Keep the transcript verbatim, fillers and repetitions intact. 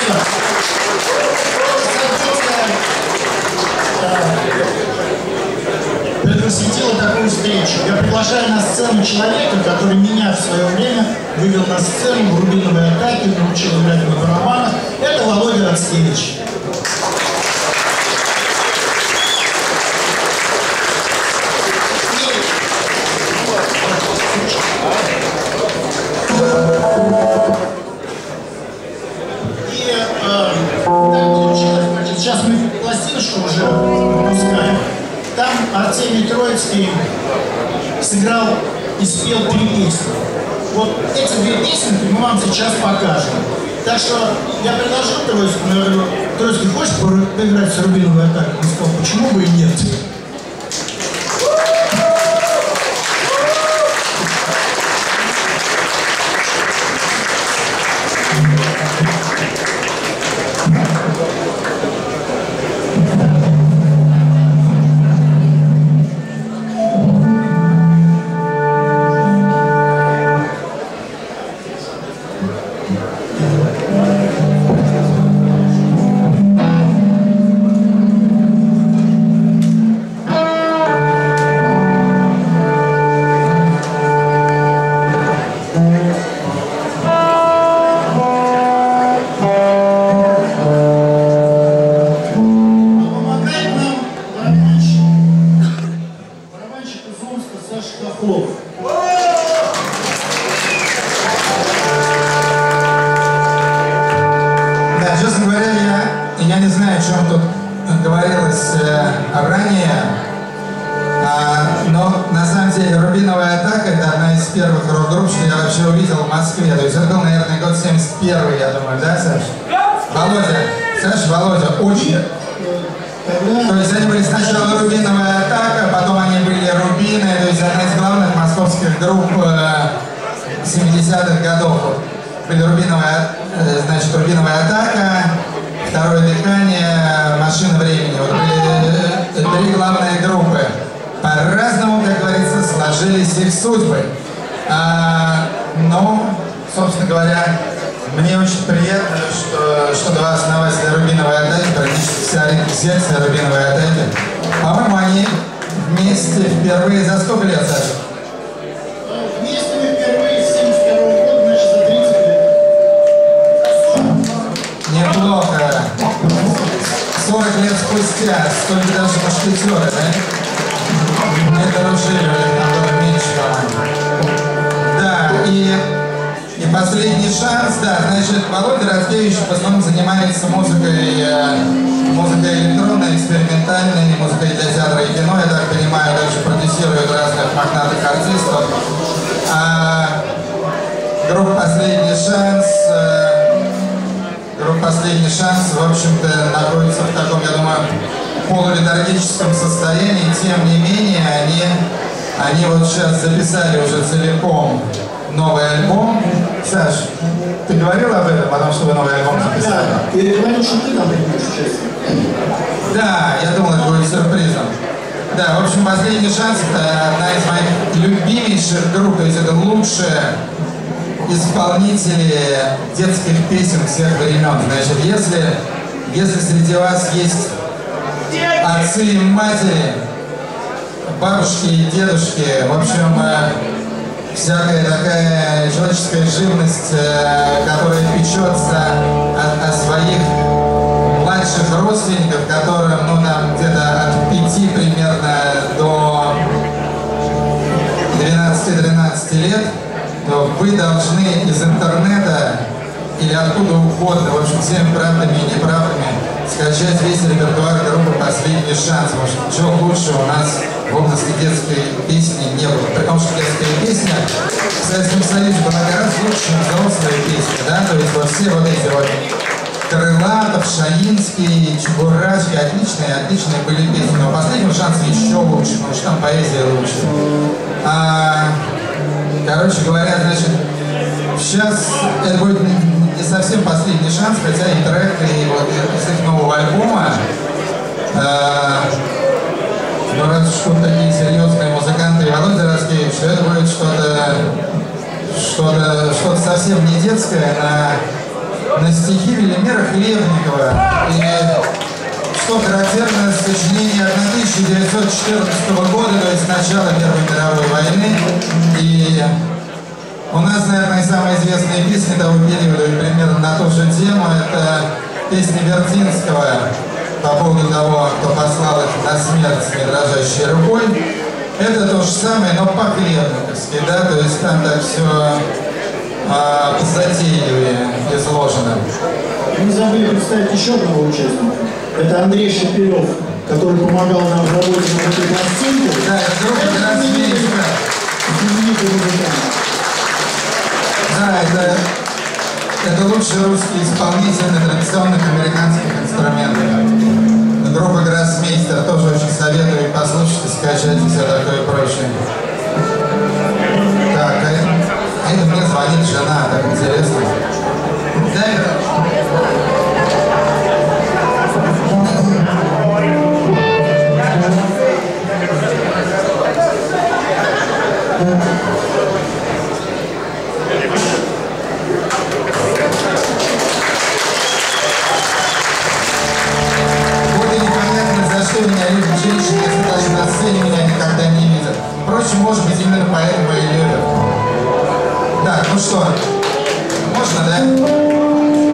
Предвосхитила такую встречу. Я приглашаю на сцену человека, который меня в свое время вывел на сцену в рубиновой атаке, научил играть на барабанах. Это Володя Рацкевич. И э, так получилось, значит, сейчас мы пластиночку уже выпускаем. Там Артемий Троицкий сыграл и спел три песни. Вот эти две песенки мы вам сейчас покажем. Так что я предложил Троицкому, я говорю, Троицкий, хочешь поиграть с рубиновой атакой? Он сказал, почему бы и нет? Детских песен всех времен. Значит, если, если среди вас есть отцы и матери, бабушки и дедушки, в общем, всякая такая человеческая живность, которая печется о, о своих младших родственников, которым, ну, там, где-то от пяти примерно до двенадцати-тринадцати лет, то вы должны из интернета или откуда угодно, в общем, всеми правдами и неправдами скачать весь репертуар группы «Последний шанс». Потому что ничего лучше у нас в области детской песни не было. При том, что детская песня в Советском Союзе была гораздо лучше, чем взрослые песни, да? То есть вот все вот эти вот Крылатов, Шаинский, Чебурашки, отличные, отличные были песни. Но «Последний шанс» еще лучше, потому что там поэзия лучше. А, короче говоря, значит, сейчас это будет не совсем последний шанс, хотя и трек, и вот из их нового альбома. А, ну, раз уж тут такие серьезные музыканты и Володя Рацкевич, это будет что-то что-то что-то совсем не детское, на на стихи Велимира Хлебникова. И что характерно, сочинение тысяча девятьсот четырнадцатого года, то есть начало Первой мировой войны. И у нас, наверное, самые известные песни того периода, примерно на ту же тему, это песни Вертинского по поводу того, кто послал их на смерть с недрожащей рукой. Это то же самое, но по-хлебниковски, да, то есть там так все а, затейливее изложено. Мы забыли представить еще одного участника. Это Андрей Шепелев, который помогал нам в работе на этой пластинке. Да, это группа «Гроссмейстер». Знаменитый музыкант. Да, это, это лучший русский исполнитель на традиционных американских инструментах. Группа «Гроссмейстер», тоже очень советую послушать, скачать и все такое прочее. Так, а это, а это мне звонит жена, так интересно. Да, это... Меня любят женщины, если даже на сцене меня никогда не видят. Впрочем, может быть, именно поэтому и любят. Так, ну что?